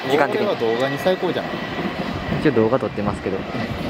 時間的にこれは動画に最高じゃない？ 一応動画撮ってますけど